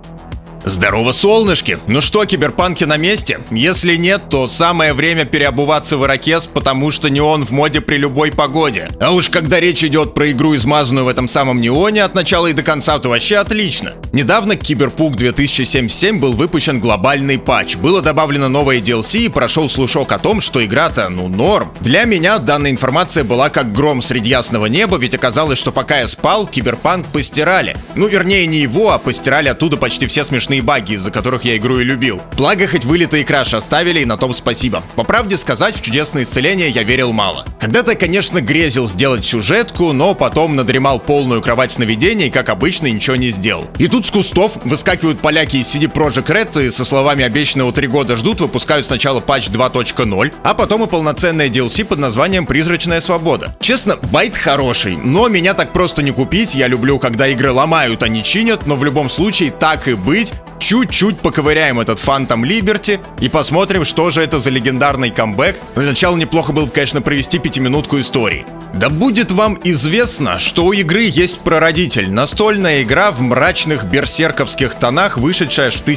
Здорово, солнышки! Ну что, киберпанки на месте? Если нет, то самое время переобуваться в ирокез, потому что неон в моде при любой погоде. А уж когда речь идет про игру, измазанную в этом самом неоне от начала и до конца, то вообще отлично. Недавно к Cyberpunk 2077 был выпущен глобальный патч. Было добавлено новое DLC и прошел слушок о том, что игра-то, норм. Для меня данная информация была как гром среди ясного неба, ведь оказалось, что пока я спал, Cyberpunk постирали. Вернее, не его, а постирали оттуда почти все смешные баги, из-за которых я игру и любил. Благо, хоть вылитый краш оставили, и на том спасибо. По правде сказать, в чудесное исцеление я верил мало. Когда-то, конечно, грезил сделать сюжетку, но потом надремал полную кровать сновидений и, как обычно, ничего не сделал. И тут с кустов выскакивают поляки из CD Projekt Red и со словами «обещанного 3 года ждут» выпускают сначала патч 2.0, а потом и полноценное DLC под названием «Призрачная свобода». Честно, байт хороший, но меня так просто не купить. Я люблю, когда игры ломают, а не чинят, но в любом случае, так и быть, чуть-чуть поковыряем этот Phantom Liberty и посмотрим, что же это за легендарный камбэк. Для начала неплохо было бы, конечно, провести 5-минутку истории. Да будет вам известно, что у игры есть прародитель. Настольная игра в мрачных берсерковских тонах, вышедшая в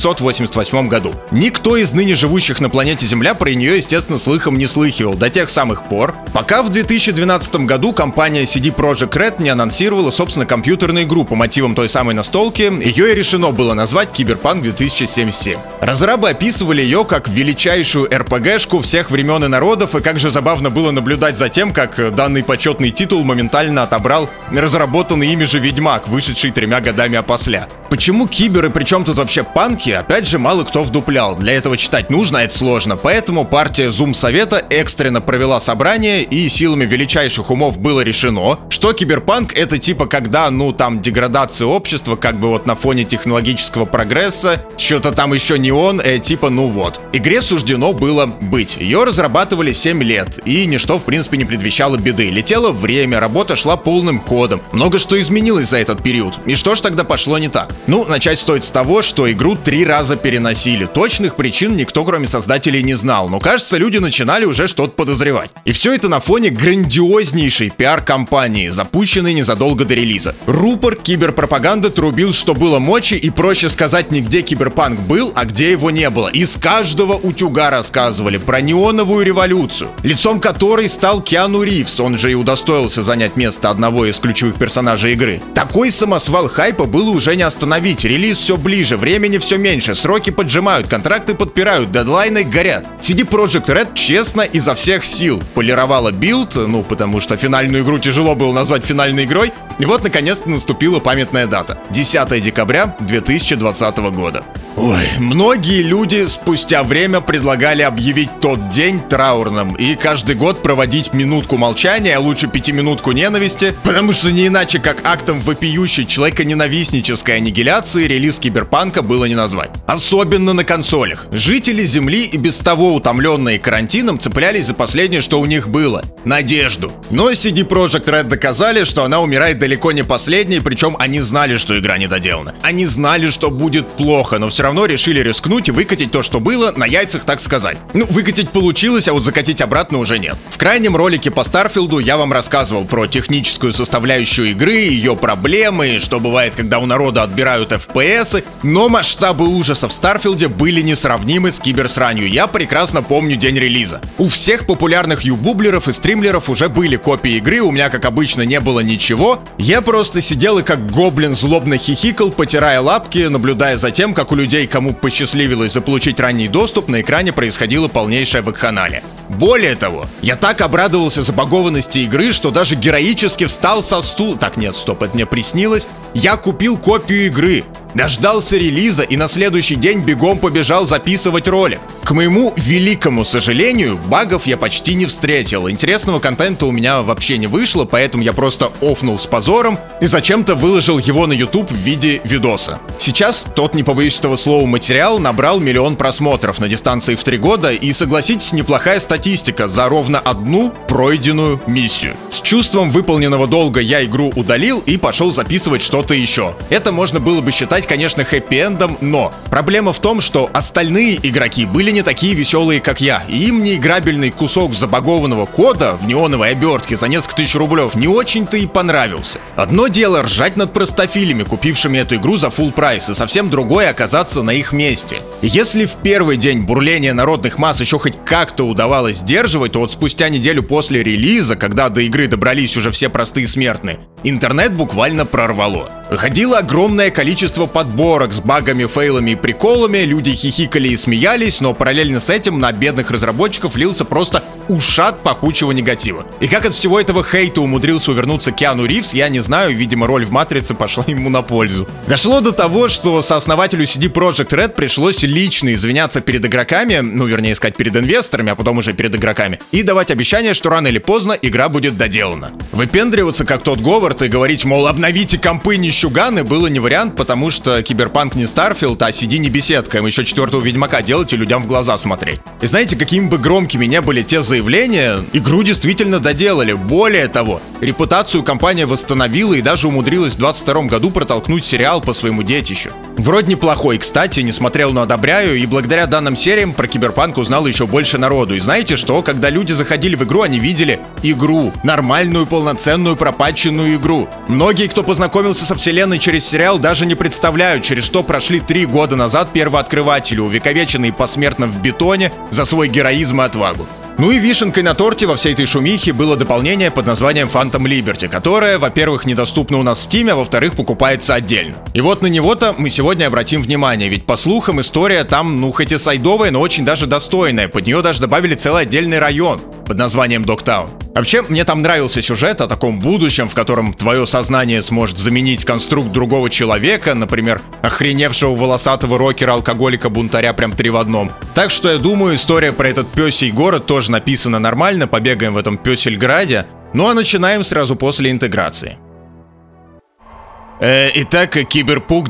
1988 году. Никто из ныне живущих на планете Земля про нее, естественно, слыхом не слыхивал до тех самых пор, пока в 2012 году компания CD Projekt Red не анонсировала, собственно, компьютерную игру по мотивам той самой настолки. Ее и решено было назвать Cyberpunk 2077. Разрабы описывали ее как величайшую РПГшку всех времен и народов, и как же забавно было наблюдать за тем, как данный почетный титул моментально отобрал разработанный ими же Ведьмак, вышедший 3 годами опосля. Почему киберы, причем тут вообще панки, опять же мало кто вдуплял. Для этого читать нужно, а это сложно. Поэтому партия Zoom-совета экстренно провела собрание, и силами величайших умов было решено, что киберпанк — это типа когда, деградация общества, как бы на фоне технологического прогресса, что-то там еще не он, Игре суждено было быть. Ее разрабатывали 7 лет, и ничто, в принципе, не предвещало беды. Летело время, работа шла полным ходом. Много что изменилось за этот период. И что ж тогда пошло не так? Начать стоит с того, что игру 3 раза переносили. Точных причин никто, кроме создателей, не знал, но, кажется, люди начинали уже что-то подозревать. И все это на фоне грандиознейшей пиар-кампании, запущенной незадолго до релиза. Рупор киберпропаганды трубил, что было мочи, и проще сказать не где Cyberpunk был, а где его не было. Из каждого утюга рассказывали про неоновую революцию, лицом которой стал Киану Ривз, он же и удостоился занять место одного из ключевых персонажей игры. Такой самосвал хайпа было уже не остановить. Релиз все ближе, времени все меньше, сроки поджимают, контракты подпирают, дедлайны горят. CD Projekt Red честно изо всех сил полировала билд, потому что финальную игру тяжело было назвать финальной игрой. И вот наконец-то наступила памятная дата. 10 декабря 2020 года. Многие люди спустя время предлагали объявить тот день траурным и каждый год проводить минутку молчания, а лучше 5-минутку ненависти, потому что не иначе как актом вопиющей человеконенавистнической аннигиляции релиз Киберпанка было не назвать. Особенно на консолях. Жители Земли, и без того утомленные карантином, цеплялись за последнее, что у них было — надежду. Но CD Projekt Red доказали, что она умирает далеко не последней, причем они знали, что игра недоделана. Они знали, что будет плохо, но все равно решили рискнуть и выкатить то, что было, на яйцах, так сказать. Выкатить получилось, а вот закатить обратно уже нет. В крайнем ролике по Старфилду я вам рассказывал про техническую составляющую игры, ее проблемы, что бывает, когда у народа отбирают FPS, но масштабы ужаса в Старфилде были несравнимы с киберсранью. Я прекрасно помню день релиза. У всех популярных юбублеров и стримлеров уже были копии игры, у меня, как обычно, не было ничего. Я просто сидел и как гоблин злобно хихикал, потирая лапки, наблюдая за тем, как у людей, кому посчастливилось заполучить ранний доступ, на экране происходила полнейшая вакханалия. Более того, я так обрадовался забагованности игры, что даже героически встал со стула. Так, нет, стоп, это мне приснилось. Я купил копию игры, дождался релиза и на следующий день бегом побежал записывать ролик. К моему великому сожалению, багов я почти не встретил. Интересного контента у меня вообще не вышло, поэтому я просто офнул с позором и зачем-то выложил его на YouTube в виде видоса. Сейчас тот, не побоюсь этого слова, материал набрал 1 000 000 просмотров на дистанции в 3 года, и, согласитесь, неплохая статистика за ровно одну пройденную миссию. С чувством выполненного долга я игру удалил и пошел записывать что-то еще. Это можно было бы считать, конечно, хэппи-эндом, но проблема в том, что остальные игроки были не такие веселые, как я. И им неиграбельный кусок забагованного кода в неоновой обертке за несколько тысяч рублев не очень-то и понравился. Одно дело ржать над простофилями, купившими эту игру за full прайс, и совсем другое оказаться на их месте. И если в первый день бурления народных масс еще хоть как-то удавалось сдерживать, то вот спустя неделю после релиза, когда до игры добрались уже все простые смертные, интернет буквально прорвало. Выходило огромное количество подборок с багами, фейлами и приколами, люди хихикали и смеялись, но параллельно с этим на бедных разработчиков лился просто ушат пахучего негатива. И как от всего этого хейта умудрился увернуться Киану Ривз, я не знаю, видимо, роль в «Матрице» пошла ему на пользу. Дошло до того, что сооснователю CD Projekt Red пришлось лично извиняться перед игроками, вернее сказать, перед инвесторами, а потом уже перед игроками, и давать обещание, что рано или поздно игра будет доделана. Выпендриваться, как тот Говард, и говорить, мол, обновите компы, нищуганы, было не вариант, потому что Киберпанк не Старфилд, а CD не беседка, им еще 4-го Ведьмака делать и людям в глаза смотреть. И знаете, какими бы громкими не были те заявления, игру действительно доделали. Более того, репутацию компания восстановила и даже умудрилась в 2022 году протолкнуть сериал по своему детищу. Вроде неплохой, кстати, не смотрел, но одобряю, и благодаря данным сериям про Киберпанк узнало еще больше народу. И знаете что? Когда люди заходили в игру, они видели игру. Нормальную, полноценную, пропатченную игру. Многие, кто познакомился со вселенной через сериал, даже не представляют, через что прошли 3 года назад первооткрыватели, увековеченные посмертно в бетоне за свой героизм и отвагу. Ну и вишенкой на торте во всей этой шумихе было дополнение под названием Phantom Liberty, которое, во-первых, недоступно у нас в Steam, а во-вторых, покупается отдельно. И вот на него-то мы сегодня обратим внимание, ведь по слухам история там, хоть и сайдовая, но очень даже достойная. Под нее даже добавили целый отдельный район под названием Догтаун. Вообще, мне там нравился сюжет о таком будущем, в котором твое сознание сможет заменить конструкт другого человека, например, охреневшего волосатого рокера-алкоголика-бунтаря прям 3 в 1. Так что я думаю, история про этот пёсий город тоже написана нормально, побегаем в этом Пёсельграде. Ну а начинаем сразу после интеграции. Итак, Киберпанк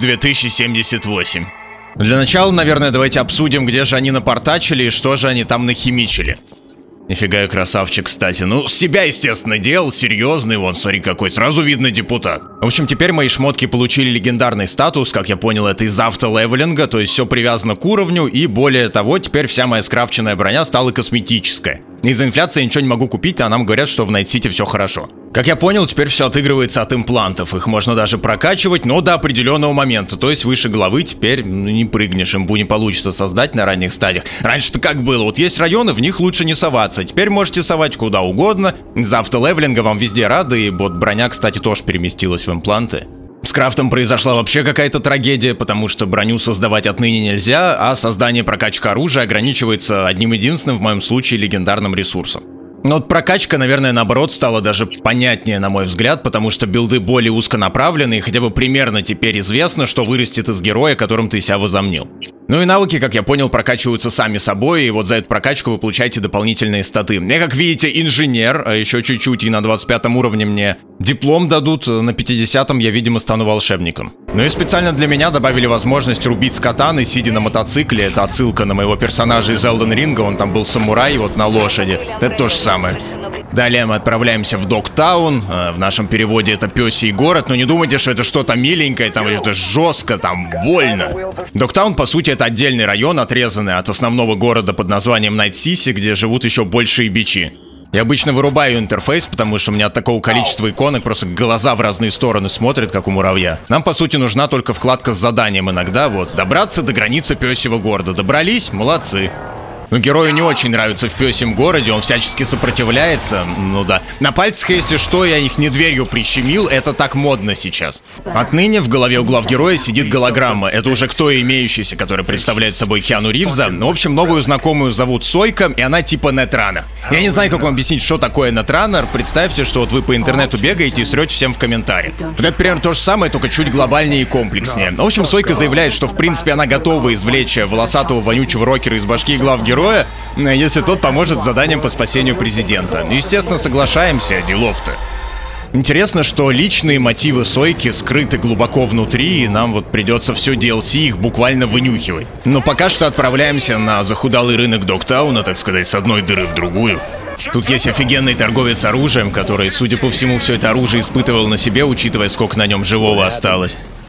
2078. Для начала, наверное, давайте обсудим, где же они напортачили и что же они там нахимичили. Нифига я красавчик, кстати. С себя, естественно, делал, серьезный, вон, смотри какой, сразу видно депутат. В общем, теперь мои шмотки получили легендарный статус, как я понял, это из автолевелинга, то есть все привязано к уровню, и более того, теперь вся моя скрафченная броня стала косметическая. Из-за инфляции я ничего не могу купить, а нам говорят, что в Найт Сити все хорошо. Как я понял, теперь все отыгрывается от имплантов, их можно даже прокачивать, но до определенного момента, то есть выше головы теперь не прыгнешь, имбу не получится создать на ранних стадиях. Раньше-то как было, вот есть районы, в них лучше не соваться, теперь можете совать куда угодно, за автолевелинга вам везде рады, и вот броня, кстати, тоже переместилась в импланты. С крафтом произошла вообще какая-то трагедия, потому что броню создавать отныне нельзя, а создание прокачка оружия ограничивается одним единственным, в моем случае, легендарным ресурсом. Но вот прокачка, наверное, наоборот, стала даже понятнее, на мой взгляд, потому что билды более узконаправленные, и хотя бы примерно теперь известно, что вырастет из героя, которым ты себя возомнил. Ну и навыки, как я понял, прокачиваются сами собой, и вот за эту прокачку вы получаете дополнительные статы. Я, как видите, инженер, а еще чуть-чуть, и на 25 уровне мне диплом дадут, на 50-м я, видимо, стану волшебником. Ну и специально для меня добавили возможность рубить с катаны, сидя на мотоцикле, это отсылка на моего персонажа из Elden Ring, он там был самурай, вот на лошади, это то же самое. Далее мы отправляемся в Догтаун, в нашем переводе это пёсий город, но не думайте, что это что-то миленькое, там это жестко, там больно. Догтаун, по сути, это отдельный район, отрезанный от основного города под названием Найт Сити, где живут еще большие бичи. Я обычно вырубаю интерфейс, потому что у меня от такого количества иконок просто глаза в разные стороны смотрят, как у муравья. Нам, по сути, нужна только вкладка с заданием иногда, вот, добраться до границы пёсьего города. Добрались? Молодцы. Но герою не очень нравится в пёсьем городе, он всячески сопротивляется, ну да. На пальцах, если что, я их не дверью прищемил, это так модно сейчас. Отныне в голове у главгероя сидит голограмма, это уже кто имеющийся, который представляет собой Киану Ривза. В общем, новую знакомую зовут Сойка, и она типа Нетранер. Я не знаю, как вам объяснить, что такое Нетранер, представьте, что вот вы по интернету бегаете и срете всем в комментариях. Вот это примерно то же самое, только чуть глобальнее и комплекснее. В общем, Сойка заявляет, что в принципе она готова извлечь волосатого вонючего рокера из башки главгероя, если тот поможет с заданием по спасению президента. Естественно, соглашаемся, делов-то. Интересно, что личные мотивы Сойки скрыты глубоко внутри, и нам вот придется все DLC их буквально вынюхивать. Но пока что отправляемся на захудалый рынок Догтауна, так сказать, с одной дыры в другую. Тут есть офигенный торговец оружием, который, судя по всему, все это оружие испытывал на себе, учитывая, сколько на нем живого осталось.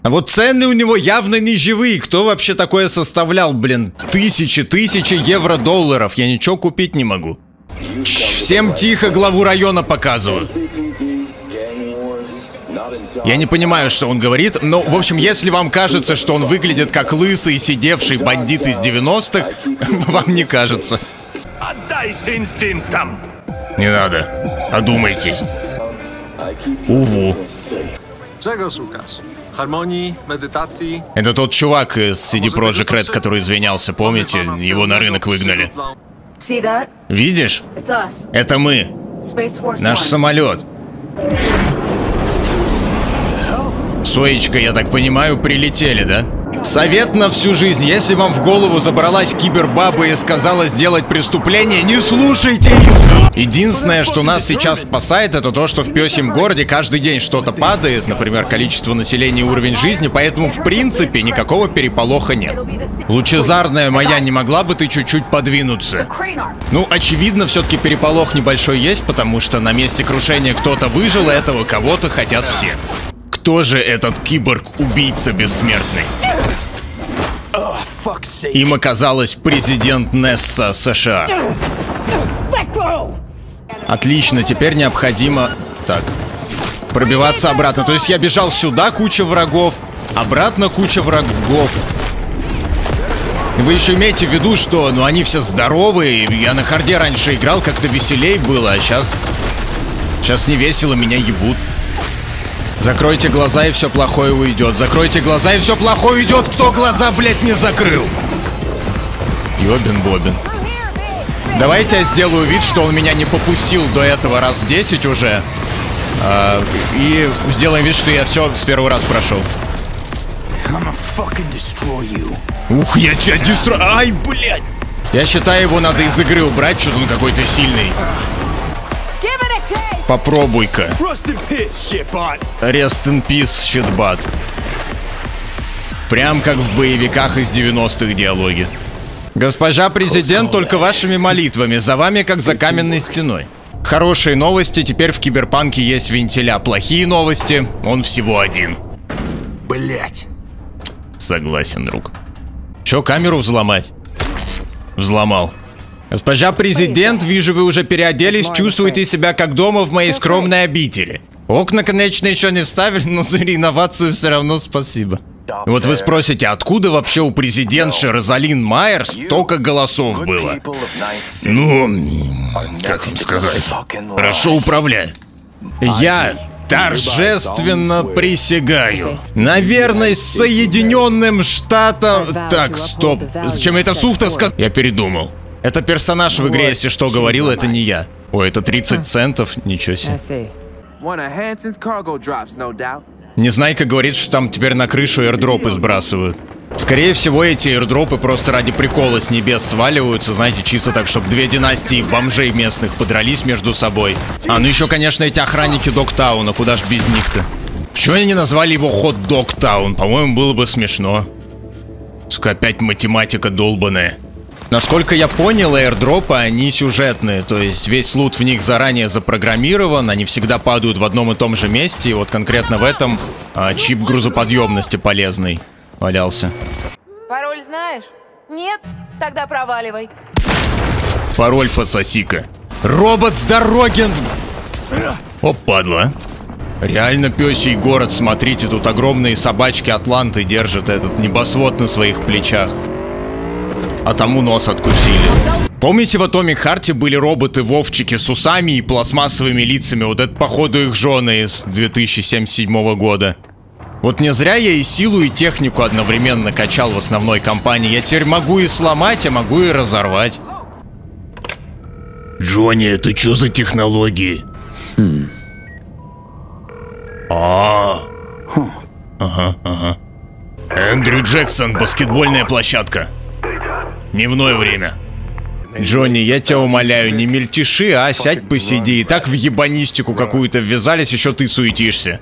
А вот цены у него явно не живые. Кто вообще такое составлял, блин? Тысячи евро-долларов. Я ничего купить не могу. Всем тихо, главу района показываю. Я не понимаю, что он говорит, но, в общем, если вам кажется, что он выглядит как лысый, сидевший бандит из 90-х, вам не кажется. Отдайся инстинктам. Не надо. Одумайтесь. Уву. Czego szukasz? Harmonii, medytacji? Это тот чувак из CD Projekt Red, который извинялся, помните? Его на рынок выгнали. Видишь? Это мы. Наш самолет. Соечка, я так понимаю, прилетели, да? Совет на всю жизнь. Если вам в голову забралась кибербаба и сказала сделать преступление, не слушайте их! Единственное, что нас сейчас спасает, это то, что в пёсьем городе каждый день что-то падает, например, количество населения и уровень жизни, поэтому, в принципе, никакого переполоха нет. Лучезарная моя, не могла бы ты чуть-чуть подвинуться? Ну, очевидно, все-таки переполох небольшой есть, потому что на месте крушения кто-то выжил, и этого кого-то хотят все. Кто же этот киборг-убийца бессмертный? Им оказалась президент Несса США. Отлично, теперь необходимо... Так. Пробиваться обратно. То есть я бежал сюда, куча врагов. Обратно куча врагов. Вы еще имеете в виду, что они все здоровые. Я на харде раньше играл, как-то веселей было, а сейчас... Сейчас не весело, меня ебут. Закройте глаза, и все плохое уйдет. Закройте глаза, и все плохое уйдет. Кто глаза, блядь, не закрыл? Ёбин-бобин. Давайте я сделаю вид, что он меня не попустил до этого раз 10 уже. И сделаем вид, что я все с первого раза прошел. Ух, я тебя дестрою. Ай, блядь. Я считаю, его надо из игры убрать, что-то он какой-то сильный. Попробуй-ка. Rest in peace, щитбат. Прям как в боевиках из 90-х диалоги. Госпожа президент, только вашими молитвами. За вами, как за каменной стеной. Хорошие новости, теперь в Киберпанке есть вентиля. Плохие новости, он всего один. Блять. Согласен, друг. Че, камеру взломать? Взломал. Госпожа президент, вижу, вы уже переоделись, чувствуете себя как дома в моей скромной обители. Окна, конечно, еще не вставили, но за реновацию все равно спасибо. Вот вы спросите, откуда вообще у президентши Розалин Майер столько голосов было? Ну, как вам сказать, хорошо управляет. Я торжественно присягаю на верность Соединенным Штатам... Так, стоп, зачем я это вслух-то сказал? Я передумал. Это персонаж в игре, если что, говорил, это не я. Ой, это 30 центов, ничего себе. Незнайка говорит, что там теперь на крышу airdropы сбрасывают. Скорее всего, эти airdropы просто ради прикола с небес сваливаются, знаете, чисто так, чтобы две династии бомжей местных подрались между собой. А, ну еще, конечно, эти охранники Догтауна, куда ж без них-то? Почему они не назвали его Hot Dog Town? По-моему, было бы смешно. Сука, опять математика долбаная. Насколько я понял, airdropы, они сюжетные, то есть весь лут в них заранее запрограммирован, они всегда падают в одном и том же месте, и вот конкретно в этом чип грузоподъемности полезный валялся. Пароль знаешь? Нет? Тогда проваливай. Пароль пососи-ка. Робот с дороги! О, падла. Реально пёсий город, смотрите, тут огромные собачки Атланты держат этот небосвод на своих плечах. А тому нос откусили. Помните, в Atomic Heart были роботы-вовчики с усами и пластмассовыми лицами? Вот это, походу, их жены из 2077 года. Вот не зря я и силу, и технику одновременно качал в основной кампании. Я теперь могу и сломать, а могу и разорвать. Джонни, это что за технологии? Ага. Эндрю Джексон, баскетбольная площадка. Дневное время. Джонни, я тебя умоляю, не мельтеши, а сядь посиди. И так в ебанистику какую-то ввязались, еще ты суетишься.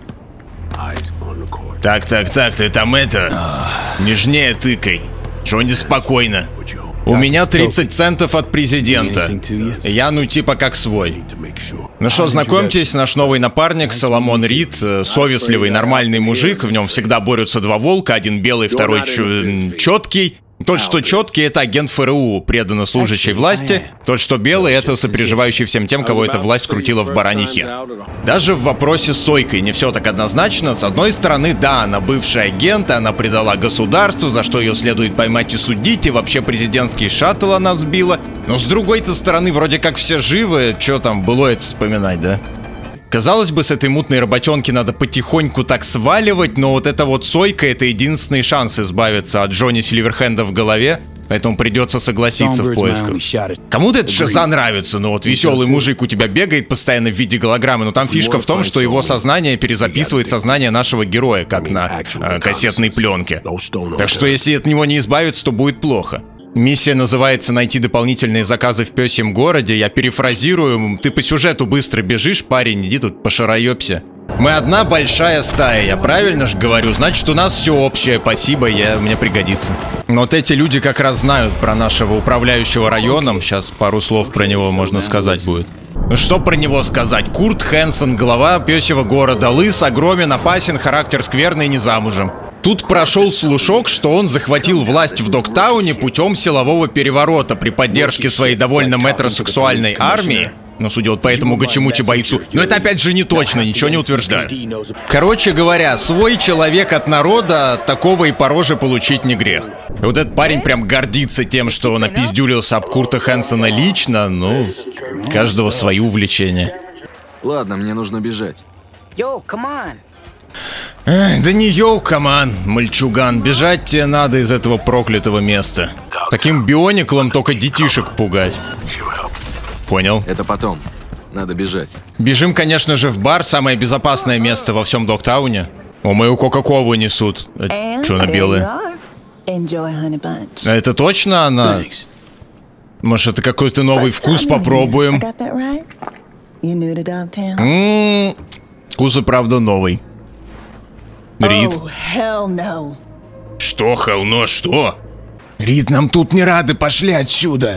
Так, ты там это... Нежнее тыкай. Джонни, спокойно. У меня 30 центов от президента. Я, ну, типа как свой. Ну что, знакомьтесь, наш новый напарник Соломон Рид. Совестливый, нормальный мужик. В нем всегда борются два волка. Один белый, второй четкий. Тот, что четкий, это агент ФРУ, преданно служащий власти. Тот, что белый, это сопереживающий всем тем, кого эта власть крутила в бараний хер. Даже в вопросе с Сойкой не все так однозначно. С одной стороны, да, она бывшая агент, она предала государству, за что ее следует поймать и судить, и вообще президентский шаттл она сбила. Но с другой-то стороны, вроде как все живы, что там было это вспоминать, да? Казалось бы, с этой мутной работенки надо потихоньку так сваливать, но вот эта вот Сойка — это единственный шанс избавиться от Джонни Сильверхенда в голове, поэтому придется согласиться в поисках. Кому-то это шиза нравится, но вот веселый мужик у тебя бегает постоянно в виде голограммы, но там фишка в том, что его сознание перезаписывает сознание нашего героя, как на кассетной пленке. Так что если от него не избавиться, то будет плохо. Миссия называется «Найти дополнительные заказы в пёсьем городе». Я перефразирую: ты по сюжету быстро бежишь, парень, иди тут пошароёбся. Мы одна большая стая, я правильно же говорю? Значит, у нас все общее, спасибо, мне пригодится. Но вот эти люди как раз знают про нашего управляющего районом. Сейчас пару слов про него можно сказать будет. Ну что про него сказать? Курт Хэнсон, глава пёсьего города, лыс, огромен, опасен, характер скверный, не замужем. Тут прошел слушок, что он захватил власть в Догтауне путем силового переворота при поддержке своей довольно метросексуальной армии. Но судя вот по этому гачи-мучи-бойцу. Но это опять же не точно, ничего не утверждаю. Короче говоря, свой человек от народа, такого и по роже получить не грех. И вот этот парень прям гордится тем, что он опиздюлился об Курта Хэнсона лично. Ну, каждого свои увлечения. Ладно, мне нужно бежать. Да не йоу, каман, мальчуган, бежать тебе надо из этого проклятого места. Таким биониклом только детишек пугать. Понял. Это потом. Надо бежать. Бежим, конечно же, в бар, самое безопасное место во всем Догтауне. О, мою кока-колу несут. Что она белая? Это точно она? Может, это какой-то новый вкус, попробуем. Вкус и правда новый. Рид. Что, hell no, что? Рид, нам тут не рады, пошли отсюда.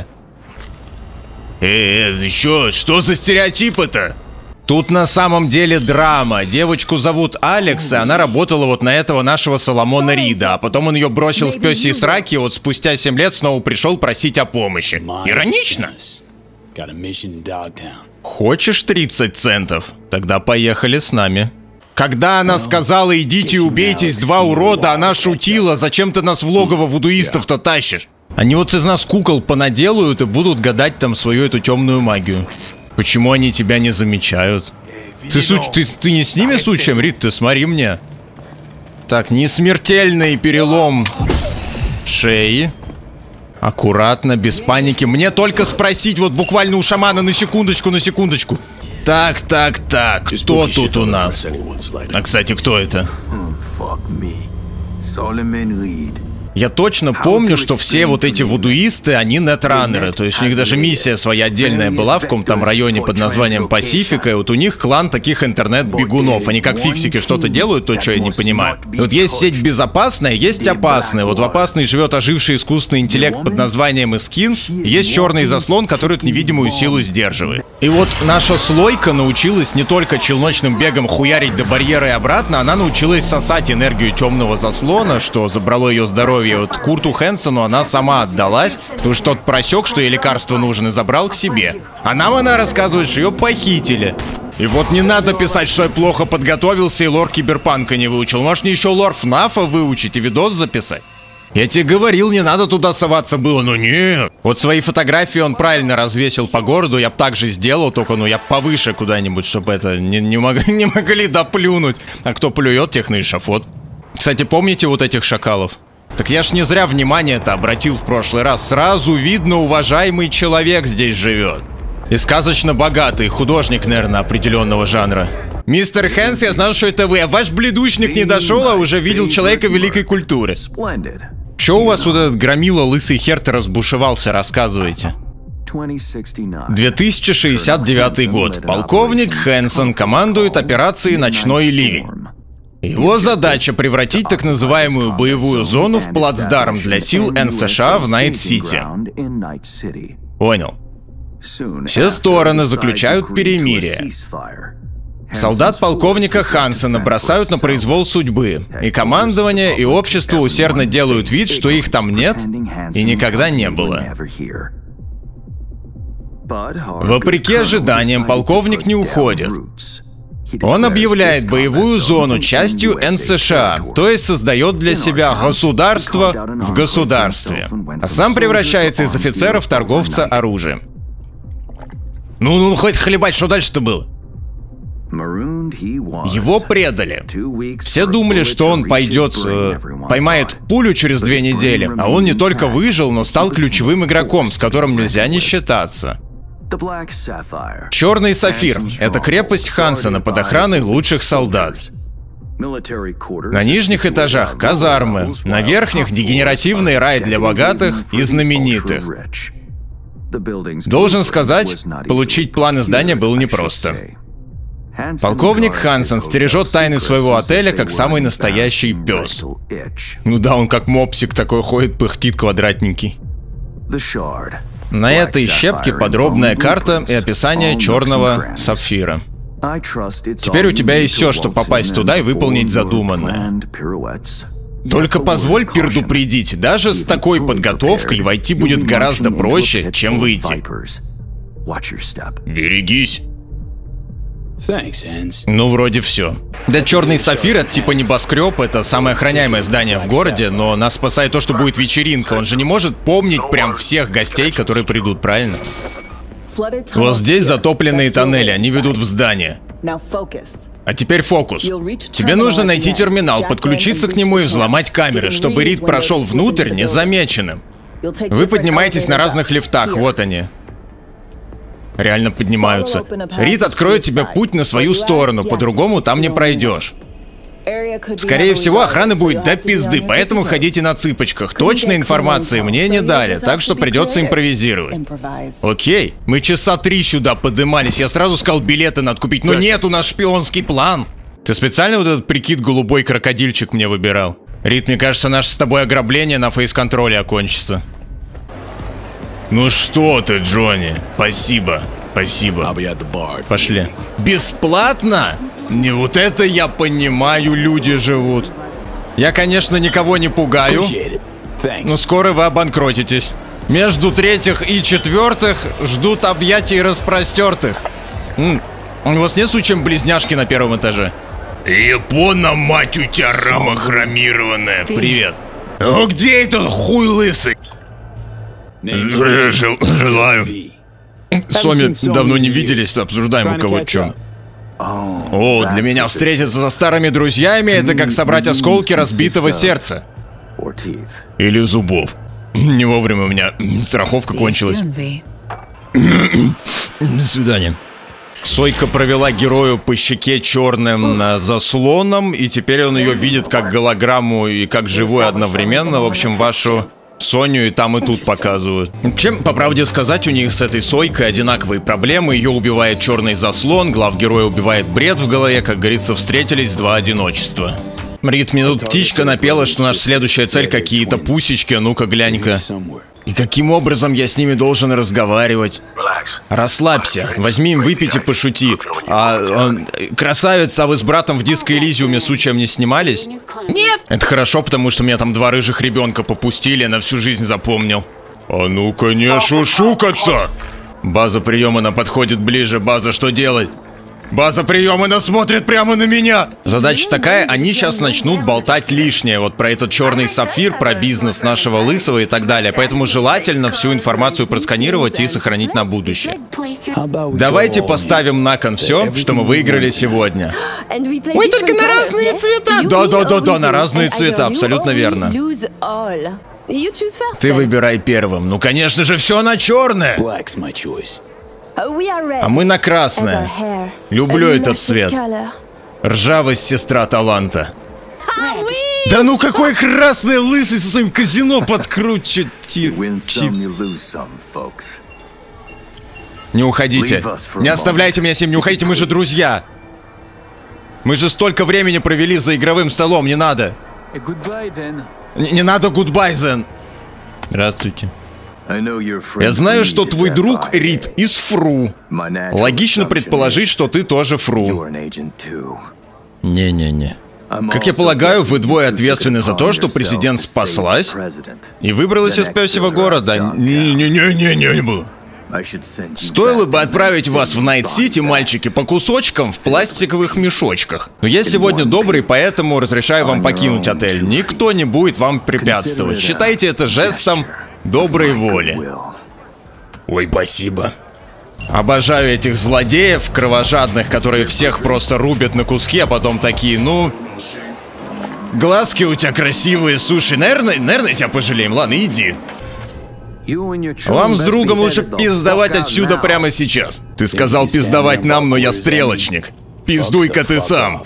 Еще, что за стереотипы-то? Тут на самом деле драма. Девочку зовут Алекс, и она работала вот на этого нашего Соломона Рида, а потом он ее бросил в пёсьи сраки, и вот спустя 7 лет снова пришел просить о помощи. Иронично. Хочешь 30 центов? Тогда поехали с нами. Когда она сказала «идите и убейтесь, два урода», она шутила: «Зачем ты нас в логово вудуистов-то тащишь?» Они вот из нас кукол понаделают и будут гадать там свою эту темную магию. Почему они тебя не замечают? Ты не с ними случаем, Рид? Ты смотри мне. Так, несмертельный перелом шеи. Аккуратно, без паники. Мне только спросить, вот буквально у шамана, на секундочку, на секундочку. Так, кто тут у нас? А, кстати, кто это? Я точно помню, что все вот эти вудуисты, они нетранеры. То есть у них даже миссия своя отдельная была в каком-то там районе под названием Пасифика. И вот у них клан таких интернет-бегунов. Они как фиксики что-то делают, то, что я не понимаю. И вот есть сеть безопасная, есть опасная. Вот в опасной живет оживший искусственный интеллект под названием Искин. Есть черный заслон, который невидимую силу сдерживает. И вот наша слойка научилась не только челночным бегом хуярить до барьера и обратно, она научилась сосать энергию темного заслона, что забрало ее здоровье. Вот Курту Хэнсону она сама отдалась, потому что тот просек, что ей лекарство нужно, и забрал к себе. А нам она рассказывает, что ее похитили. И вот не надо писать, что я плохо подготовился и лор Киберпанка не выучил. Может, мне еще лор ФНАФа выучить и видос записать? Я тебе говорил, не надо туда соваться было, но нет. Вот свои фотографии он правильно развесил по городу, я бы так же сделал, только я повыше куда-нибудь, чтобы это не могли доплюнуть. А кто плюет, тех на эшафот. Кстати, помните вот этих шакалов? Так я ж не зря внимание-то обратил в прошлый раз. Сразу видно, уважаемый человек здесь живет. И сказочно богатый художник, наверное, определенного жанра. Мистер Хэнс, я знал, что это вы. А ваш бледушник не дошел, а уже видел человека великой культуры. Че у вас вот этот громила лысый хер-то разбушевался, рассказывайте. 2069 год. Полковник Хэнсон командует операцией «Ночной ливень». Его задача — превратить так называемую боевую зону в плацдарм для сил НСШ в Найт-Сити. Понял. Все стороны заключают перемирие. Солдат полковника Хансена бросают на произвол судьбы, и командование, и общество усердно делают вид, что их там нет и никогда не было. Вопреки ожиданиям, полковник не уходит. Он объявляет боевую зону частью НСШ, то есть создает для себя государство в государстве, а сам превращается из офицера в торговца оружием. Ну, хоть хлебать, что дальше-то было? Его предали. Все думали, что он поймает пулю через 2 недели, а он не только выжил, но стал ключевым игроком, с которым нельзя не считаться. Черный Сафир — это крепость Хансена под охраной лучших солдат. На нижних этажах — казармы, на верхних — дегенеративный рай для богатых и знаменитых. Должен сказать, получить планы здания было непросто. Полковник Хансен стережет тайны своего отеля, как самый настоящий пес. Ну да, он как мопсик такой ходит, пыхтит квадратненький. На этой щепке подробная карта и описание черного сапфира. Теперь у тебя есть все, чтобы попасть туда и выполнить задуманное. Только позволь предупредить, даже с такой подготовкой войти будет гораздо проще, чем выйти. Берегись. Ну, вроде все. Да, черный Сафир — это типа небоскреб, это самое охраняемое здание в городе, но нас спасает то, что будет вечеринка. Он же не может помнить прям всех гостей, которые придут, правильно? Вот здесь затопленные тоннели, они ведут в здание. А теперь фокус. Тебе нужно найти терминал, подключиться к нему и взломать камеры, чтобы Рид прошел внутрь незамеченным. Вы поднимаетесь на разных лифтах, вот они. Реально поднимаются. Рид откроет тебе путь на свою сторону, по-другому там не пройдешь. Скорее всего, охраны будет до пизды, поэтому ходите на цыпочках. Точной информации мне не дали, так что придется импровизировать. Окей, мы часа 3 сюда подымались, я сразу сказал, билеты надо купить, но нет, у нас шпионский план. Ты специально вот этот прикид голубой крокодильчик мне выбирал? Рид, мне кажется, наше с тобой ограбление на фейс-контроле окончится. Ну что ты, Джонни? Спасибо. Спасибо. Пошли. Бесплатно? Не вот это я понимаю, люди живут. Я, конечно, никого не пугаю, но скоро вы обанкротитесь. Между 3-х и 4-х ждут объятий распростертых. У вас нет случаем близняшки на 1-м этаже? Япона, мать, у тебя рама хромированная. Привет. О, где этот хуй лысый? Желаю. С вами давно не виделись, обсуждаем у кого чё. О, для меня встретиться со старыми друзьями — это как собрать осколки разбитого сердца. Или зубов. Не вовремя у меня страховка кончилась. До свидания. Сойка провела герою по щеке черным заслоном, и теперь он ее видит как голограмму и как живую одновременно. В общем, вашу Соню и там, и тут показывают. Чем, по правде сказать, у них с этой Сойкой одинаковые проблемы. Ее убивает черный заслон, главгероя убивает бред в голове. Как говорится, встретились 2 одиночества. Рид, мне тут птичка напела, что наша следующая цель какие-то пусечки. Ну-ка, глянь-ка. И каким образом я с ними должен разговаривать? Расслабься, возьми им выпить и пошути. Красавица, а вы с братом в диско-элизиуме случаем не снимались? Нет! Это хорошо, потому что меня там 2 рыжих ребенка попустили, на всю жизнь запомнил. А ну-ка не шушукаться! База приема, она подходит ближе. База, что делать? База приема, она смотрит прямо на меня! Задача такая, они сейчас начнут болтать лишнее. Вот про этот черный сапфир, про бизнес нашего лысого и так далее. Поэтому желательно всю информацию просканировать и сохранить на будущее. Давайте поставим на кон все, что мы выиграли сегодня. Ой, только на разные цвета! Да, на разные цвета, абсолютно верно. Ты выбирай первым. Ну, конечно же, все на черное! А мы на красное. Люблю этот цвет. Ржавость — сестра таланта. Да ну какой красный лысый со своим казино подкрутит. Не уходите. Не оставляйте меня с ним, не уходите, мы же друзья. Мы же столько времени провели за игровым столом, не надо. Не надо goodbye, then. Здравствуйте. Я знаю, что твой друг Рид из ФРУ. Логично предположить, что ты тоже ФРУ. Не-не-не. Как я полагаю, вы двое ответственны за то, что президент спаслась и выбралась из пёсьего города. Не-не-не-не-не. Стоило бы отправить вас в Найт-Сити, мальчики, по кусочкам в пластиковых мешочках. Но я сегодня добрый, поэтому разрешаю вам покинуть отель. Никто не будет вам препятствовать. Считайте это жестом доброй воли. Ой, спасибо. Обожаю этих злодеев кровожадных, которые всех просто рубят на куски, а потом такие, ну... Глазки у тебя красивые, слушай, наверное, тебя пожалеем. Ладно, иди. Вам с другом лучше пиздовать отсюда прямо сейчас. Ты сказал пиздовать нам, но я стрелочник. Пиздуй-ка ты сам.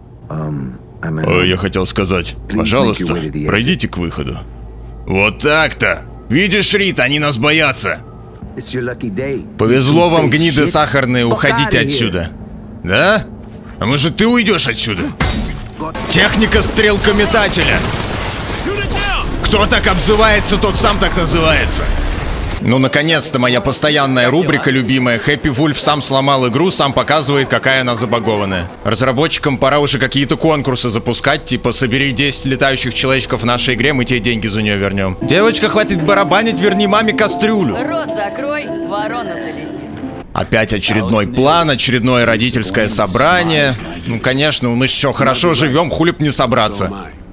Я хотел сказать, пожалуйста, пройдите к выходу. Вот так-то. Видишь, Рид, они нас боятся. Повезло вам, гниды сахарные, уходите отсюда. Да? А может, ты уйдешь отсюда? Техника стрелкометателя. Кто так обзывается, тот сам так называется. Ну, наконец-то, моя постоянная рубрика любимая. Хэппи Вульф сам сломал игру, сам показывает, какая она забагованная. Разработчикам пора уже какие-то конкурсы запускать, типа собери 10 летающих человечков в нашей игре, мы тебе деньги за нее вернем. Девочка, хватит барабанить, верни маме кастрюлю. Рот закрой, ворона залетит. Опять очередной план, очередное родительское собрание. Ну, конечно, мы еще хорошо живем, хули б не собраться.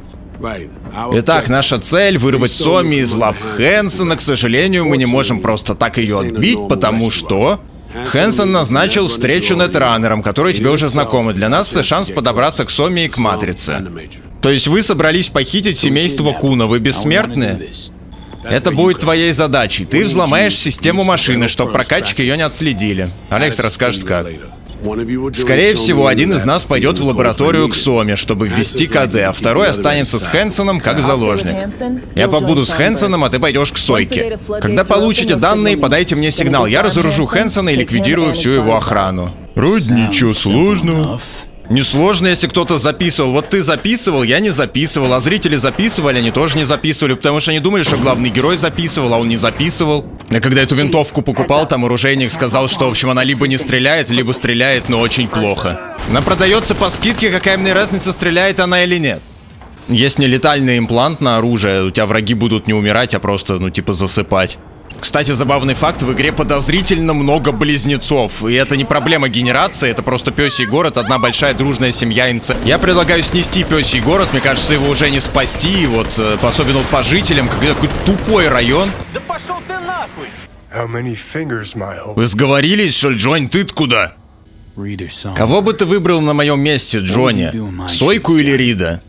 Итак, наша цель — вырвать Соми из лап Хэнсона. К сожалению, мы не можем просто так ее отбить, потому что Хэнсон назначил встречу нетранером, который тебе уже знакомы. Для нас это шанс подобраться к Соми и к Матрице. То есть вы собрались похитить семейство Куна, вы бессмертные? Это будет твоей задачей. Ты взломаешь систему машины, чтобы прокатчики ее не отследили. Алекс расскажет как. Скорее всего, один из нас пойдет в лабораторию к Соме, чтобы ввести КД, а второй останется с Хэнсоном как заложник. Я побуду с Хэнсоном, а ты пойдешь к Сойке. Когда получите данные, подайте мне сигнал. Я разоружу Хэнсона и ликвидирую всю его охрану. Вроде ничего сложного. Несложно, если кто-то записывал. Вот ты записывал, я не записывал. А зрители записывали, они тоже не записывали. Потому что они думали, что главный герой записывал, а он не записывал. Я когда эту винтовку покупал, там оружейник сказал, что, в общем, она либо не стреляет, либо стреляет, но очень плохо. Она продается по скидке, какая мне разница, стреляет она или нет. Есть нелетальный имплант на оружие, у тебя враги будут не умирать, а просто, ну, типа, засыпать. Кстати, забавный факт, в игре подозрительно много близнецов. И это не проблема генерации, это просто пёсий город, одна большая дружная семья инца. Я предлагаю снести пёсий город, мне кажется, его уже не спасти. Вот, особенно по жителям, какой тупой район. Да пошел ты нахуй! Вы сговорились, что ли, Джонни, ты-то куда? Кого бы ты выбрал на моем месте, Джонни? Сойку или Рида?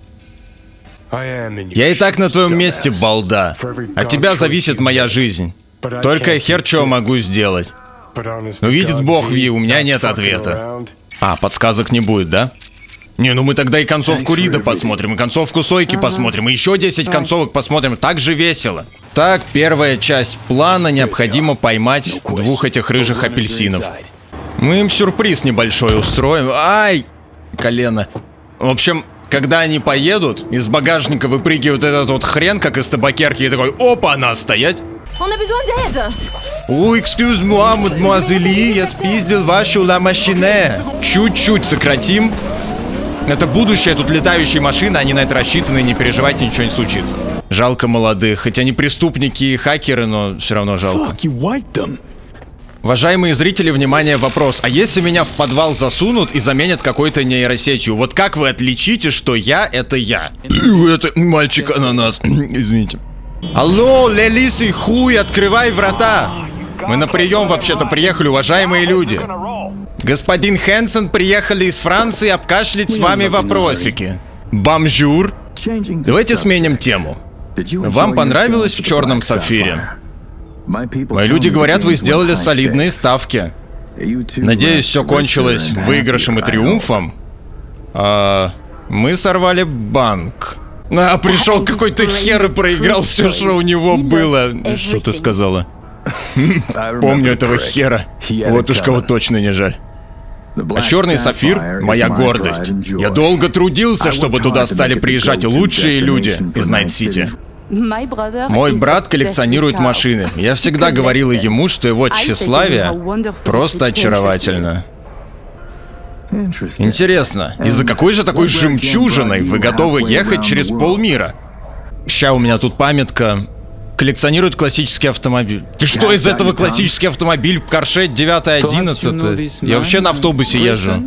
Я и так на твоем месте, балда. От тебя зависит моя жизнь. Только хер чего могу сделать. Но видит Бог, Ви, у меня нет ответа. А, подсказок не будет, да? Не, ну мы тогда и концовку Рида посмотрим, и концовку Сойки посмотрим, и еще 10 концовок посмотрим. Так же весело. Так, первая часть плана. Необходимо поймать двух этих рыжих апельсинов. Мы им сюрприз небольшой устроим. Ай! Колено. В общем, когда они поедут, из багажника выпрыгивает этот вот хрен, как из табакерки, и такой, опа, она стоять. Ой, excuse-moi, мадемуазели, я спиздил вашу ла машине. Чуть-чуть сократим. Это будущее, тут летающие машины, они на это рассчитаны, не переживайте, ничего не случится. Жалко молодых, хотя они преступники и хакеры, но все равно жалко. Уважаемые зрители, внимание, вопрос. А если меня в подвал засунут и заменят какой-то нейросетью, вот как вы отличите, что я — это я? Это мальчик-ананас. Извините. Алло, лелисый хуй, открывай врата. Мы на прием вообще-то приехали, уважаемые люди. Господин Хэнсон, приехали из Франции обкашлять с вами вопросики. Бомжур. Давайте сменим тему. Вам понравилось в черном сапфире? Мои люди говорят, вы сделали солидные ставки. Надеюсь, все кончилось выигрышем и триумфом. Мы сорвали банк. А, пришел какой-то хер и проиграл все, что у него было. Что ты сказала? Помню этого хера. Вот уж кого точно не жаль. А черный сапфир — моя гордость. Я долго трудился, чтобы туда стали приезжать лучшие люди из Найт-Сити. Мой брат коллекционирует машины. Я всегда говорила ему, что его тщеславие просто очаровательно. Интересно, из-за какой же такой жемчужиной вы готовы ехать через полмира? Ща у меня тут памятка. Коллекционирует классический автомобиль. Ты что, из этого классический автомобиль? Коршет 9-11? Я вообще на автобусе езжу.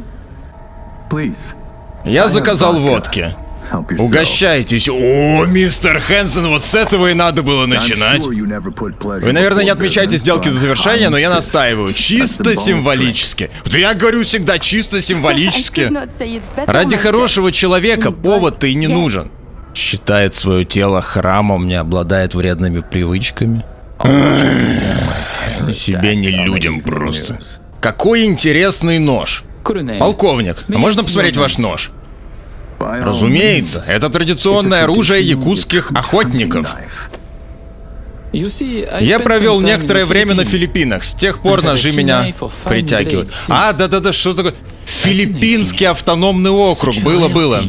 Я заказал водки. Угощайтесь. О, мистер Хэнсон, вот с этого и надо было начинать. Вы, наверное, не отмечаете сделки до завершения, но я настаиваю. Чисто символически. Да я говорю всегда, чисто символически. Ради хорошего человека повод-то и не нужен. Считает свое тело храмом, не обладает вредными привычками. Ни себе, ни людям просто. Какой интересный нож. Полковник, а можно посмотреть ваш нож? Разумеется, это традиционное оружие якутских охотников. Я провел некоторое время на Филиппинах. С тех пор ножи меня притягивают. А, да-да-да, что такое? Филиппинский автономный округ. Было.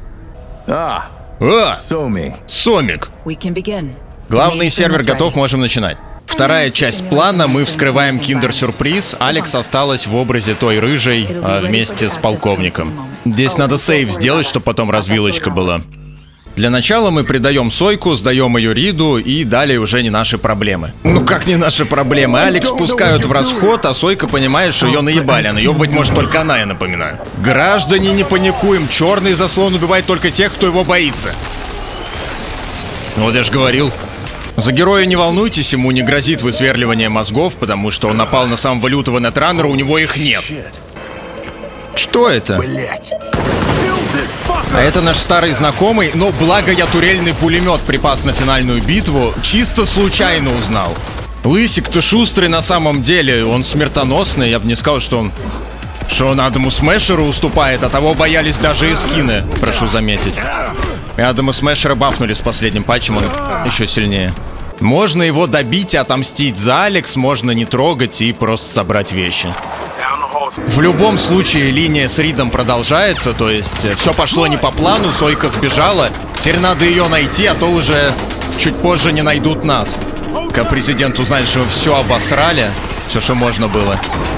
Сомик. Главный сервер готов, можем начинать. Вторая часть плана. Мы вскрываем киндер-сюрприз. Алекс осталась в образе той рыжей вместе с полковником. Здесь надо сейв сделать, чтобы потом развилочка была. Для начала мы предаем Сойку, сдаем ее Риду, и далее уже не наши проблемы. Ну как не наши проблемы? Алекс пускают в расход, а Сойка понимает, что ее наебали. А наебать может только она, я напоминаю. Граждане, не паникуем. Черный заслон убивает только тех, кто его боится. Вот я же говорил. За героя не волнуйтесь, ему не грозит высверливание мозгов, потому что он напал на самого лютого нетранера, у него их нет. Что это? Блять. А это наш старый знакомый, но благо я турельный пулемет припас на финальную битву, чисто случайно узнал. Лысик-то шустрый на самом деле, он смертоносный, я бы не сказал, что он Адаму Смешеру уступает, а того боялись даже эскины, прошу заметить. И Адама Смешера бафнули с последним патчем, он еще сильнее. Можно его добить и отомстить за Алекс, можно не трогать и просто собрать вещи. В любом случае линия с Ридом продолжается, то есть все пошло не по плану, Сойка сбежала. Теперь надо ее найти, а то уже чуть позже не найдут нас. Когда президент узнает, что все обосрали, все, что можно было.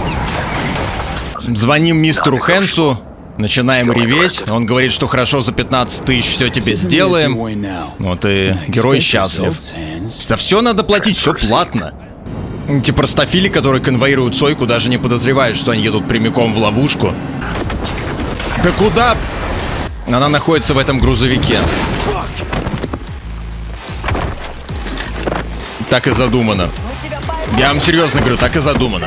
Звоним мистеру Хэнсу, начинаем реветь. Он говорит, что хорошо, за 15 тысяч все тебе сделаем. Вот и герой счастлив. Да все надо платить, все платно. Эти простофили, которые конвоируют Сойку, даже не подозревают, что они едут прямиком в ловушку. Да куда? Она находится в этом грузовике. Так и задумано. Я вам серьезно говорю, так и задумано.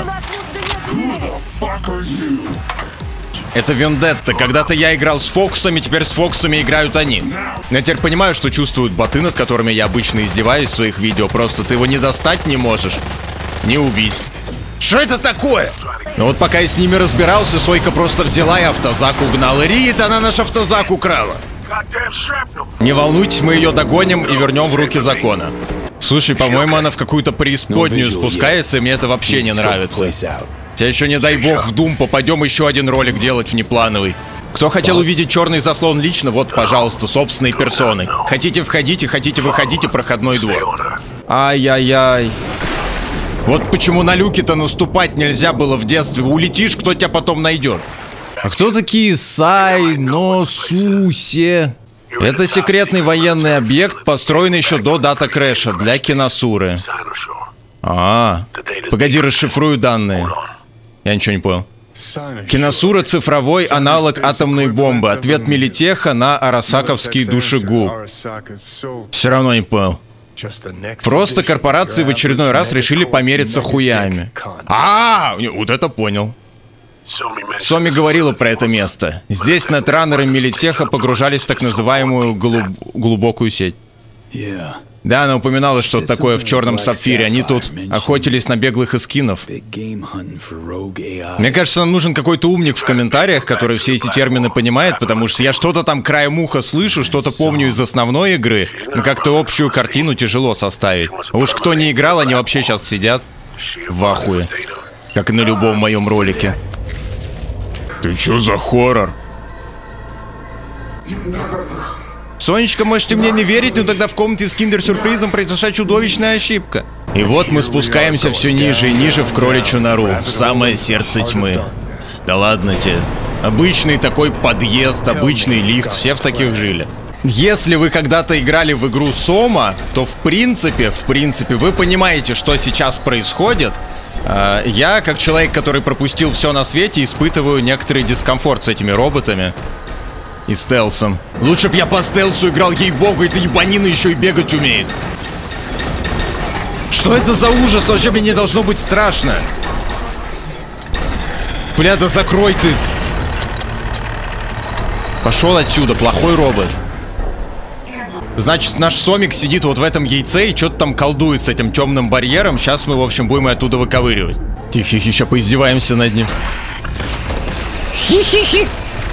Это Вендетта. Когда-то я играл с Фоксами, теперь с Фоксами играют они. Я теперь понимаю, что чувствуют боты, над которыми я обычно издеваюсь в своих видео. Просто ты его не достать не можешь, не убить. Что это такое? Ну вот пока я с ними разбирался, Сойка просто взяла и автозак угнала. Рид, она наш автозак украла. Не волнуйтесь, мы ее догоним и вернем в руки закона. Слушай, по-моему, она в какую-то преисподнюю спускается, и мне это вообще не нравится. Тебя еще, не дай бог, в Doom попадем еще один ролик делать внеплановый. Кто хотел увидеть черный заслон лично, вот, пожалуйста, собственной персоной. Хотите, входите, хотите, выходите, проходной двор. Ай-яй-яй. Вот почему на люки-то наступать нельзя было в детстве. Улетишь, кто тебя потом найдет. А кто такие Сай, Но, Сусе? Это секретный военный объект, построенный еще до дата крэша для Киносуры. Погоди, расшифрую данные. Я ничего не понял. Киносура — цифровой аналог атомной бомбы. Ответ Милитеха на арасаковский душегуб. Все равно не понял. Просто корпорации в очередной раз решили помериться хуями. Вот это понял. Соми говорила про это место. Здесь нетранеры Милитеха погружались в так называемую глубокую сеть. Да, она упоминала что-то такое в черном сапфире. Они тут охотились на беглых эскинов. Мне кажется, нам нужен какой-то умник в комментариях, который все эти термины понимает, потому что я что-то там краем уха слышу, что-то помню из основной игры, но как-то общую картину тяжело составить. Уж кто не играл, они вообще сейчас сидят в ахуе. Как и на любом моем ролике. Ты чё за хоррор? Сонечка, можете мне не верить, но тогда в комнате с киндер-сюрпризом произошла чудовищная ошибка. И вот мы спускаемся все ниже и ниже в кроличью нору, в самое сердце тьмы. Да ладно тебе. Обычный такой подъезд, обычный лифт, все в таких жили. Если вы когда-то играли в игру Сома, то в принципе, вы понимаете, что сейчас происходит. Я, как человек, который пропустил все на свете, испытываю некоторый дискомфорт с этими роботами. И стелсом. Лучше б я по стелсу играл, ей-богу, эта ебанина еще и бегать умеет. Что это за ужас? Вообще мне не должно быть страшно. Бля, да закрой ты. Пошел отсюда, плохой робот. Значит, наш Сомик сидит вот в этом яйце и что-то там колдует с этим темным барьером. Сейчас мы, в общем, будем оттуда выковыривать. Тихо-тихо, сейчас поиздеваемся над ним. Хи-хи-хи.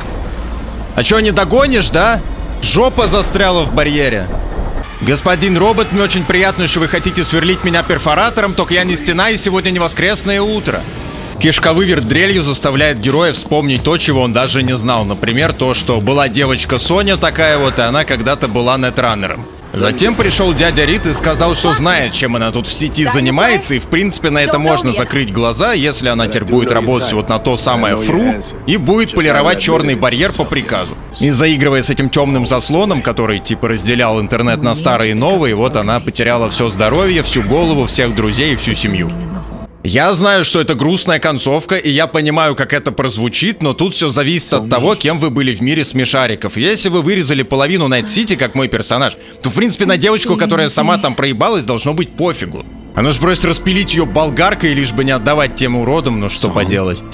А чё, не догонишь, да? Жопа застряла в барьере. Господин робот, мне очень приятно, что вы хотите сверлить меня перфоратором, только я не стена, и сегодня не воскресное утро. Кишковыверт дрелью заставляет героя вспомнить то, чего он даже не знал. Например, то, что была девочка Соня такая вот, и она когда-то была нетранером. Затем пришел дядя Рид и сказал, что знает, чем она тут в сети занимается, и в принципе на это можно закрыть глаза, если она теперь будет работать вот на то самое фру и будет полировать черный барьер по приказу. И заигрывая с этим темным заслоном, который типа разделял интернет на старые и новые, вот она потеряла все здоровье, всю голову, всех друзей и всю семью. Я знаю, что это грустная концовка, и я понимаю, как это прозвучит, но тут все зависит от того, кем вы были в мире смешариков. Если вы вырезали половину Найт-Сити, как мой персонаж, то, в принципе, на девочку, которая сама там проебалась, должно быть пофигу. Она же просит распилить ее болгаркой, лишь бы не отдавать тем уродам, но что поделать.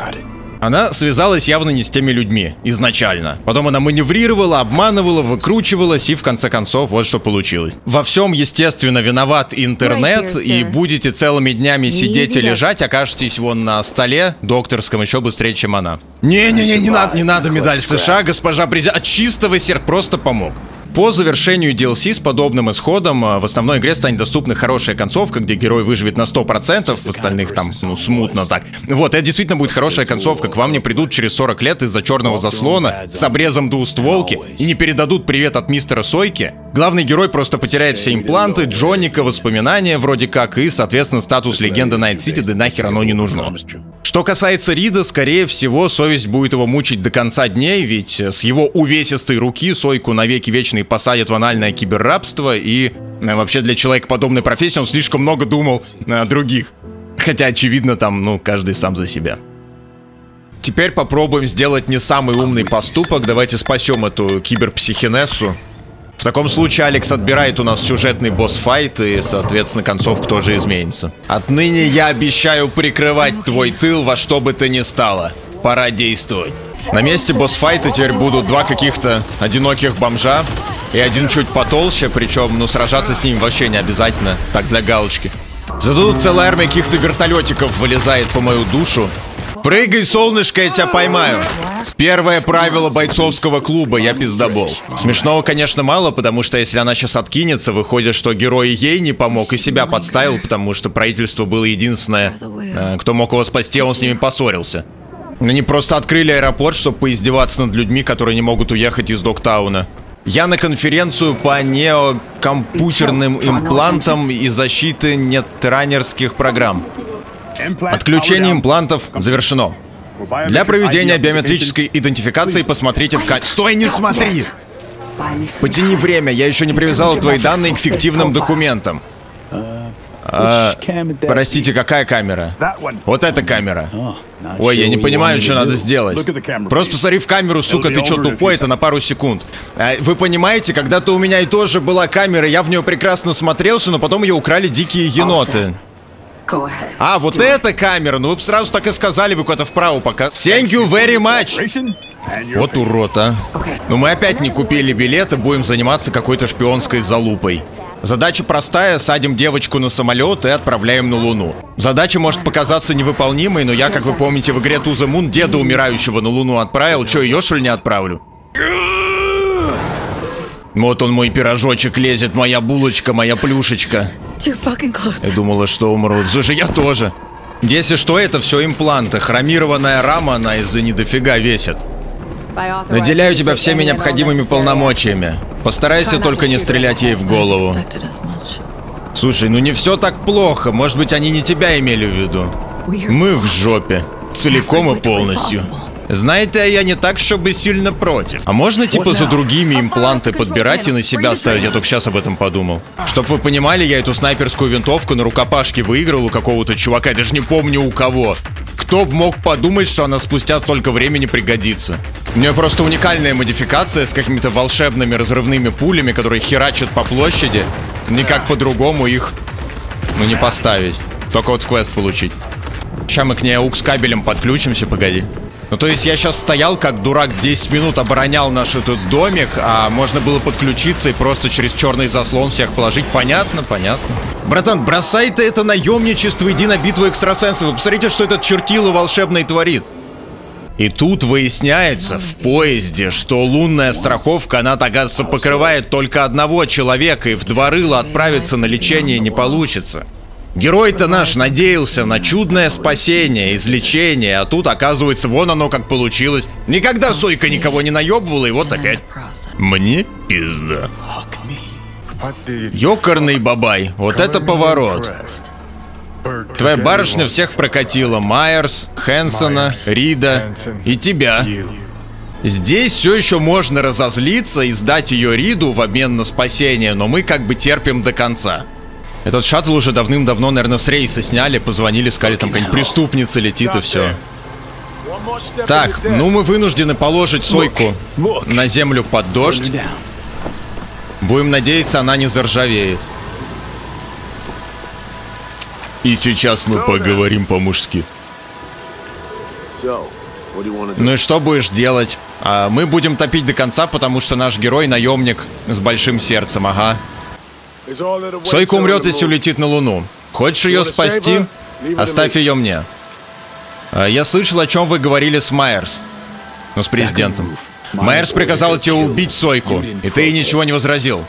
Она связалась явно не с теми людьми изначально. Потом она маневрировала, обманывала, выкручивалась, и в конце концов вот что получилось. Во всем, естественно, виноват интернет, и будете целыми днями сидеть и лежать, окажетесь вон на столе докторском еще быстрее, чем она. Не-не-не, не надо медаль США, госпожа президент. От чистого сердца просто помог. По завершению DLC с подобным исходом в основной игре станет доступна хорошая концовка, где герой выживет на 100%, в остальных там, ну, смутно так. Вот, это действительно будет хорошая концовка, к вам не придут через 40 лет из-за черного заслона с обрезом двустволки и не передадут привет от мистера Сойки. Главный герой просто потеряет все импланты, Джоника, воспоминания вроде как, и, соответственно, статус легенды Найт-Сити, да нахер оно не нужно. Что касается Рида, скорее всего, совесть будет его мучить до конца дней, ведь с его увесистой руки Сойку навеки вечные посадят в анальное киберрабство, и вообще для человека подобной профессии он слишком много думал о других. Хотя, очевидно, там, ну, каждый сам за себя. Теперь попробуем сделать не самый умный поступок. Давайте спасем эту киберпсихинессу. В таком случае Алекс отбирает у нас сюжетный босс-файт, и, соответственно, концовка тоже изменится. Отныне я обещаю прикрывать твой тыл во что бы то ни стало. Пора действовать. На месте босс-файта теперь будут два каких-то одиноких бомжа и один чуть потолще, причем, ну, сражаться с ним вообще не обязательно, так, для галочки. Зато тут целая армия каких-то вертолетиков вылезает по мою душу. Прыгай, солнышко, я тебя поймаю. Первое правило бойцовского клуба, я пиздобол. Смешного, конечно, мало, потому что если она сейчас откинется, выходит, что герой ей не помог и себя подставил, потому что правительство было единственное, кто мог его спасти, а он с ними поссорился. Они просто открыли аэропорт, чтобы поиздеваться над людьми, которые не могут уехать из Догтауна. Я на конференцию по неокомпьютерным имплантам и защиты нетранерских программ. Отключение имплантов завершено. Для проведения биометрической идентификации посмотрите в Стой, не смотри! Потяни время, я еще не привязал твои данные к фиктивным документам. Простите, какая камера? Вот эта камера. Ой, я не понимаю, что надо сделать. Просто посмотри в камеру, сука, ты что, тупой? Это на пару секунд. Вы понимаете, когда-то у меня и тоже была камера, я в нее прекрасно смотрелся, но потом ее украли дикие еноты. А, вот эта камера, ну вы бы сразу так и сказали, вы куда-то вправо пока. Thank you very much. Вот урод, а. Но мы опять не купили билеты, будем заниматься какой-то шпионской залупой. Задача простая, садим девочку на самолет и отправляем на Луну. Задача может показаться невыполнимой, но я, как вы помните, в игре To The Moon деда умирающего на Луну отправил. Че, ее что ли не отправлю? Вот он, мой пирожочек, лезет, моя булочка, моя плюшечка. Я думала, что умру. Слушай, я тоже. Если что, это все импланты. Хромированная рама, она из-за недофига весит. Наделяю тебя всеми необходимыми полномочиями. Постарайся только не стрелять ей в голову. Слушай, ну не все так плохо. Может быть, они не тебя имели в виду. Мы в жопе. Целиком и полностью. Знаете, я не так, чтобы сильно против. А можно типа за другими импланты подбирать и на себя ставить? Я только сейчас об этом подумал. Чтоб вы понимали, я эту снайперскую винтовку на рукопашке выиграл у какого-то чувака. Я даже не помню у кого. Кто б мог подумать, что она спустя столько времени пригодится? У нее просто уникальная модификация с какими-то волшебными разрывными пулями, которые херачат по площади. Никак по-другому их, ну, не поставить. Только вот в квест получить. Сейчас мы к ней AUX кабелем подключимся, погоди. Ну, то есть я сейчас стоял как дурак 10 минут, оборонял наш этот домик, а можно было подключиться и просто через черный заслон всех положить. Понятно, понятно. Братан, бросай ты это наемничество, иди на битву экстрасенсов. Вы посмотрите, что этот чертило волшебный творит. И тут выясняется в поезде, что лунная страховка, она, оказывается, покрывает только одного человека, и в два рыла отправиться на лечение не получится. Герой-то наш надеялся на чудное спасение, излечение, а тут, оказывается, вон оно как получилось. Никогда Сойка никого не наебывала, и вот опять. Мне пизда. Ёкарный бабай, вот это поворот. Твоя барышня всех прокатила. Майерс, Хэнсона, Рида и тебя. Здесь все еще можно разозлиться и сдать ее Риду в обмен на спасение, но мы как бы терпим до конца. Этот шаттл уже давным-давно, наверное, с рейса сняли, позвонили, сказали, там какая-нибудь преступница летит и все. Так, ну мы вынуждены положить Сойку на землю под дождь. Будем надеяться, она не заржавеет. И сейчас мы поговорим по-мужски. Ну и что будешь делать? Мы будем топить до конца, потому что наш герой наемник с большим сердцем, ага. Сойка умрет, если улетит на Луну. Хочешь ее спасти? Оставь ее мне. Я слышал, о чем вы говорили с Майерс. Ну, с президентом. Майерс приказал тебе убить Сойку, и ты ей ничего не возразил.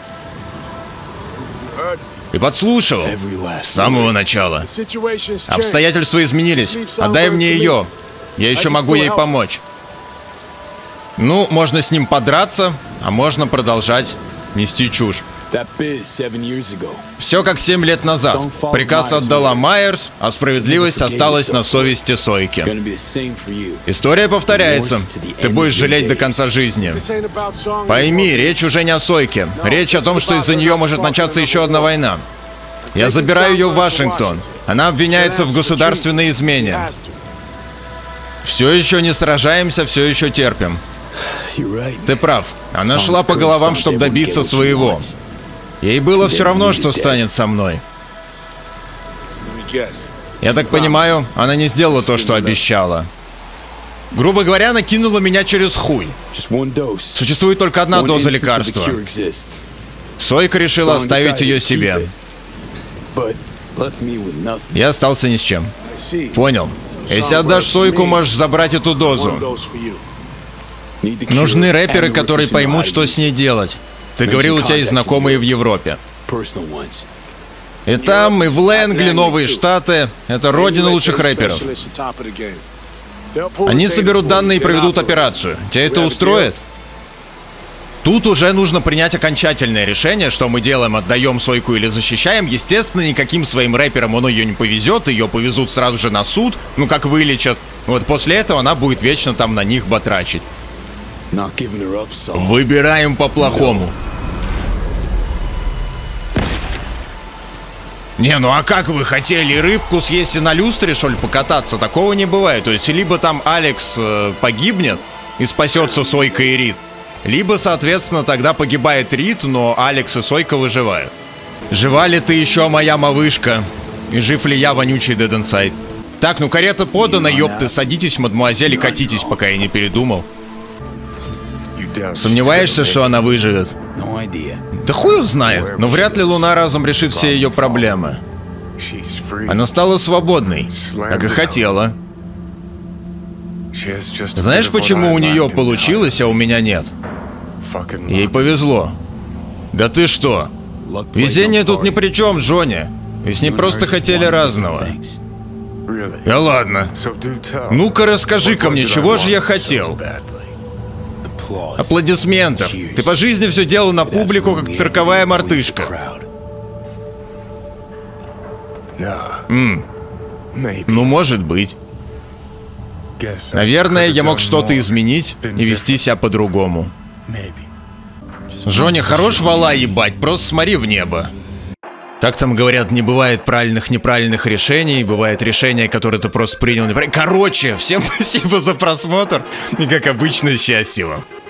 И подслушивал. С самого начала. Обстоятельства изменились. Отдай мне ее. Я еще могу ей помочь. Ну, можно с ним подраться, а можно продолжать нести чушь. Все как 7 лет назад. Приказ отдала Майерс, а справедливость осталась на совести Сойки. История повторяется. Ты будешь жалеть до конца жизни. Пойми, речь уже не о Сойке. Речь о том, что из-за нее может начаться еще одна война. Я забираю ее в Вашингтон. Она обвиняется в государственной измене. Все еще не сражаемся, все еще терпим. Ты прав. Она шла по головам, чтобы добиться своего. Ей было все равно, что станет со мной. Я так понимаю, она не сделала то, что обещала. Грубо говоря, она кинула меня через хуй. Существует только одна доза лекарства. Сойка решила оставить ее себе. Я остался ни с чем. Понял. Если отдашь Сойку, можешь забрать эту дозу. Нужны рэперы, которые поймут, что с ней делать. Ты говорил, у тебя есть знакомые в Европе. И там, и в Лэнгли, Новые Штаты. Это родина лучших рэперов. Они соберут данные и проведут операцию. Тебя это устроит? Тут уже нужно принять окончательное решение, что мы делаем, отдаем Сойку или защищаем. Естественно, никаким своим рэперам он ее не повезет, ее повезут сразу же на суд, ну как вылечат. Вот после этого она будет вечно там на них батрачить. Выбираем по-плохому. Не, ну а как вы хотели рыбку съесть и на люстре, что ли, покататься? Такого не бывает. То есть, либо там Алекс погибнет и спасется Сойка и Рид, либо, соответственно, тогда погибает Рид, но Алекс и Сойка выживают. Жива ли ты еще, моя малышка? И жив ли я, вонючий Dead Inside? Так, ну карета подана, ёпты, садитесь, мадемуазель, и катитесь, пока я не передумал. Сомневаешься, что она выживет? Да хуй знает, но вряд ли Луна разом решит все ее проблемы. Она стала свободной, как и хотела. Знаешь, почему у нее получилось, а у меня нет? Ей повезло. Да ты что? Везение тут ни при чем, Джонни. Ведь с ней просто хотели разного. Да ладно. Ну-ка расскажи-ка мне, чего же я хотел? Аплодисментов. Ты по жизни все делал на публику, как цирковая мартышка. Ну, может быть. Наверное, я мог что-то изменить и вести себя по-другому. Жоня, хорош вала ебать, просто смотри в небо. Как там говорят, не бывает правильных, неправильных решений, бывает решение, которое ты просто принял неправильно. Короче, всем спасибо за просмотр и, как обычно, счастья вам.